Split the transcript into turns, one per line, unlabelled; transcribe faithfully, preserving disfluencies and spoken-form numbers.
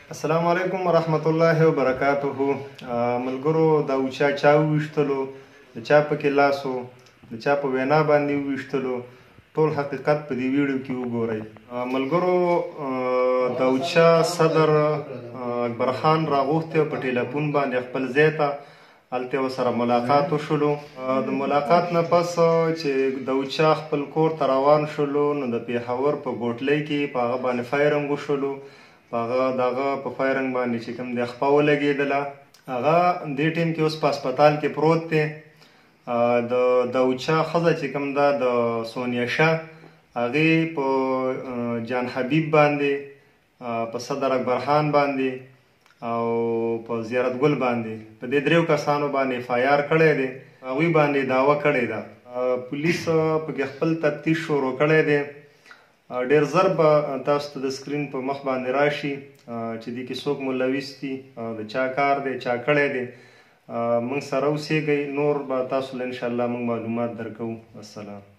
السلام علیکم ورحمت الله وبرکاته. ملګرو دا چا چا وویشتلو، د چا پکې لاس و، د چا په وینا باندې وویشتلو، ټول حقیقت په دې ویډیو کې وګورئ. ملګرو داوچا صدر اکبر خان راغوښتی په ټیلیفون باندې خپل ځای ته، هلته ورسره ملاقات وشولو. د ملاقات نه پس چې داوچا خپل کور ته روان شولو نو د پیښور په ګوټلۍ کې په هغه باندې فایرنګ وشولو. په هغه د هغه په فایرنګ باندې چې کوم دی خپه ولګېدله. هغه دې ټیم کې اوس په هسپتال کې پروت دی. د داوچا ښځه چې کوم ده د سونیا شاه، هغې په جان حبیب باندې، په صدر اکبر خان باندې او په زیارت ګل باندې، په دې دریو کسانو باندې اف آی آر کړی دی. هغوی باندې دعوه کړې ده. پولیس پکې خپل تفتیش شروع کړی دی. ډېر ژر به تاسو ته د سکرین په مخ باندې راشي چې دې کې څوک ملوث دي، د چا کار دی، چا کړی دی. موږ سره اوسېږئ، نور به تاسو له انشاءالله موږ معلومات درکوو. السلام.